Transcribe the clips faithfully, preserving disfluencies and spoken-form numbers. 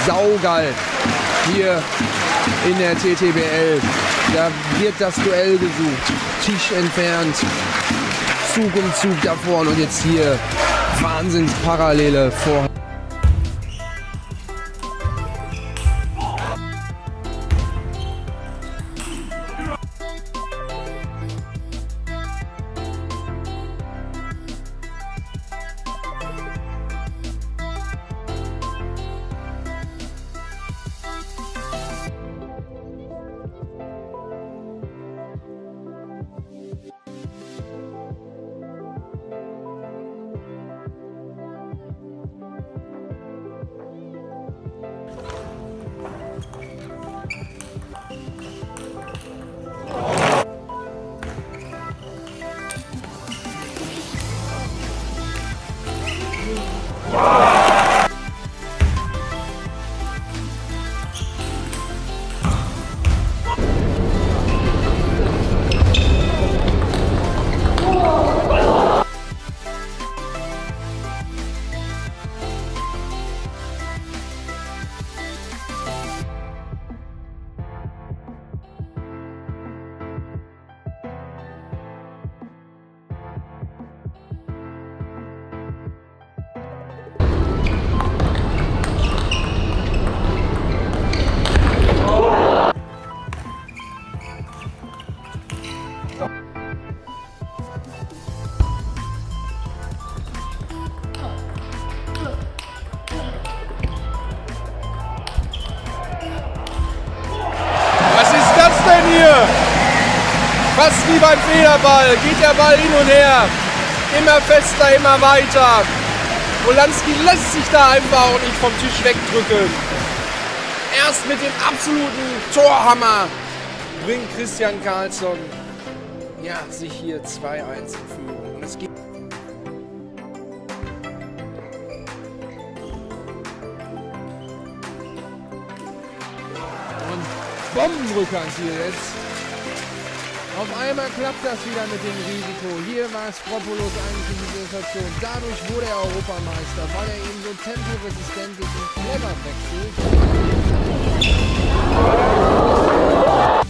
saugeil hier in der T T B L. Da wird das Duell gesucht. Tisch entfernt, Zug um Zug da vorne und jetzt hier Wahnsinnsparallele vor. Fast wie beim Federball, geht der Ball hin und her. Immer fester, immer weiter. Wolanski lässt sich da einfach auch nicht vom Tisch wegdrücken. Erst mit dem absoluten Torhammer bringt Christian Karlsson ja, sich hier zwei eins in Führung. Und es geht und Bombenrückhand hier jetzt. Auf einmal klappt das wieder mit dem Risiko. Hier war Skropulos eigentlich in dieser Situation. Dadurch wurde er Europameister, weil er eben so temporesistent ist und clever wechselt.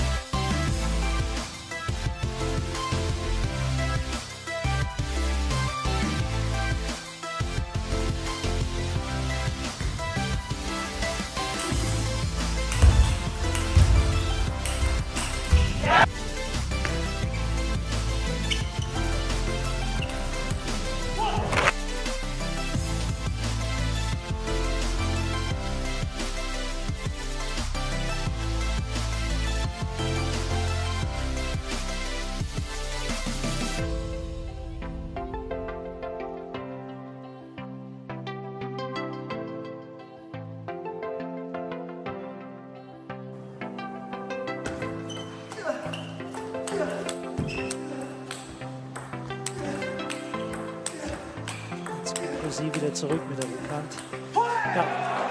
Sie wieder zurück mit der Rückhand. Ja.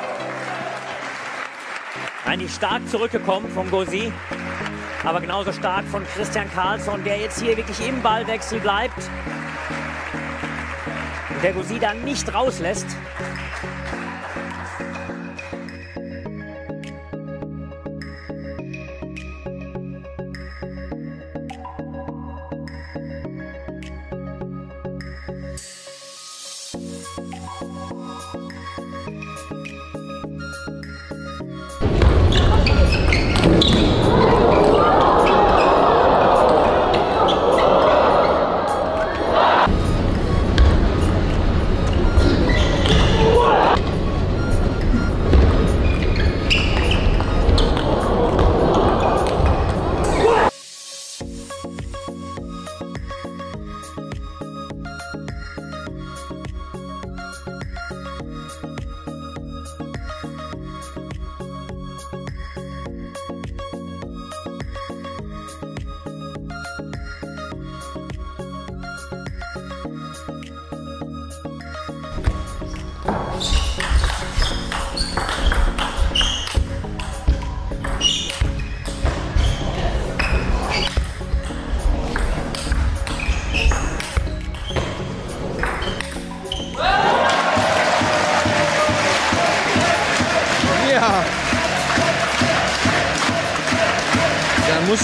Eigentlich stark zurückgekommen von Gauzy, aber genauso stark von Christian Karlsson, der jetzt hier wirklich im Ballwechsel bleibt. Und der Gauzy dann nicht rauslässt.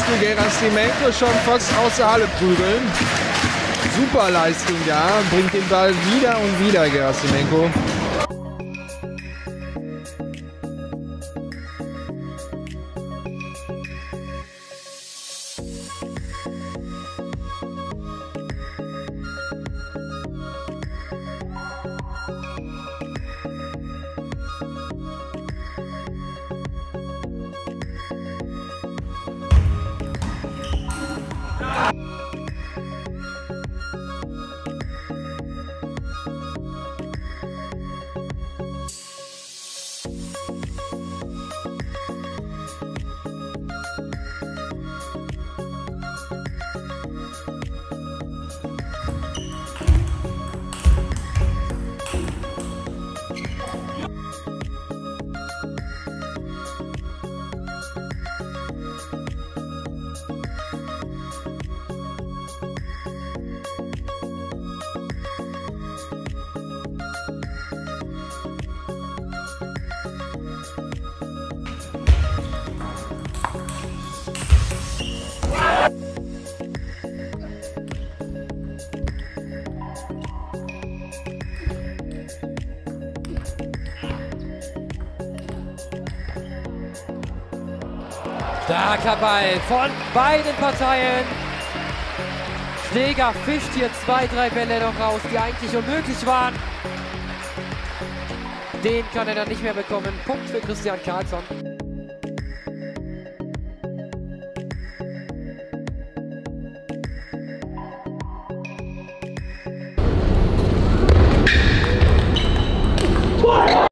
du Gerasimenko schon fast aus der Halle prügeln. Super Leistung, ja. Bringt den Ball wieder und wieder, Gerasimenko. Starker Ball von beiden Parteien. Schläger fischt hier zwei, drei Bälle noch raus, die eigentlich unmöglich waren. Den kann er dann nicht mehr bekommen. Punkt für Christian Karlsson. What?